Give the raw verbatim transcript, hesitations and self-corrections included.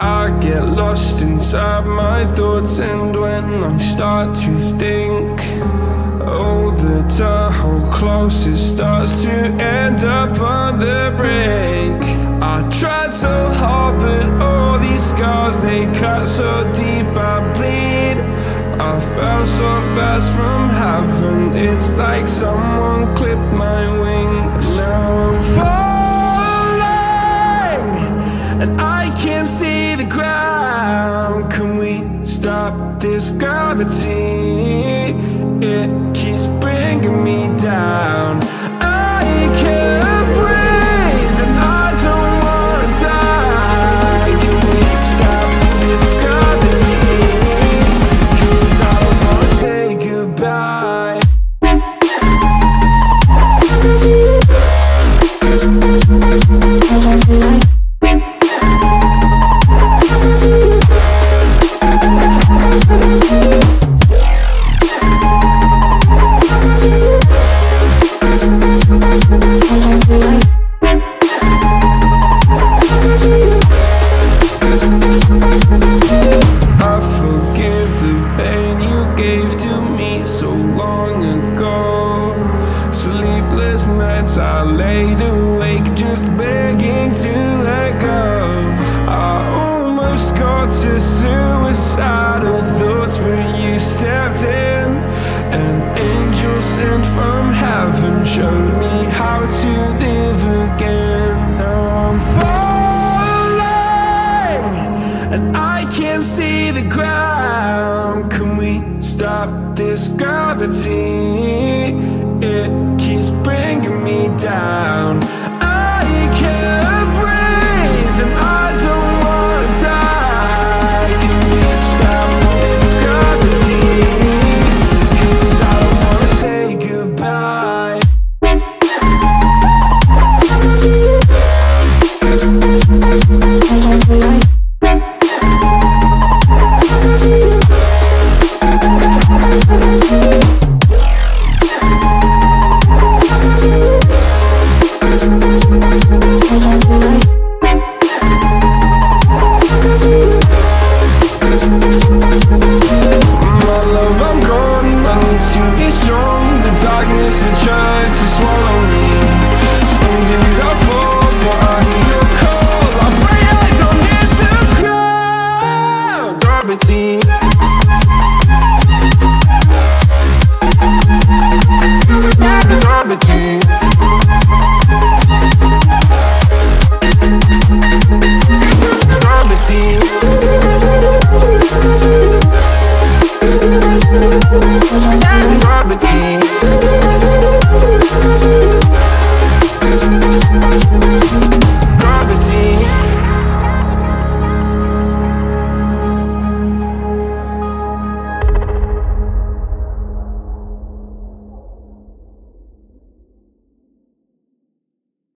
I get lost inside my thoughts, and when I start to think, oh, the Tahoe closest starts to end up on the brink. I tried so hard, but all these scars, they cut so deep I bleed. I fell so fast from heaven, it's like someone clipped my wings. Now I'm falling, and I can't see the ground. Can we stop this gravity? It keeps bringing me down. I can't breathe and I don't wanna die. Can we stop this gravity? 'Cause I don't wanna say goodbye. I laid awake just begging to let go. I almost got to suicidal thoughts, but you stepped in. An angel sent from heaven showed me how to live again. Now I'm falling, and I can't see the ground. Can we stop this gravity? It keeps bringing me down. I can't breathe and I don't wanna die. Can we stop this gravity? 'Cause I don't wanna say goodbye. Gravity.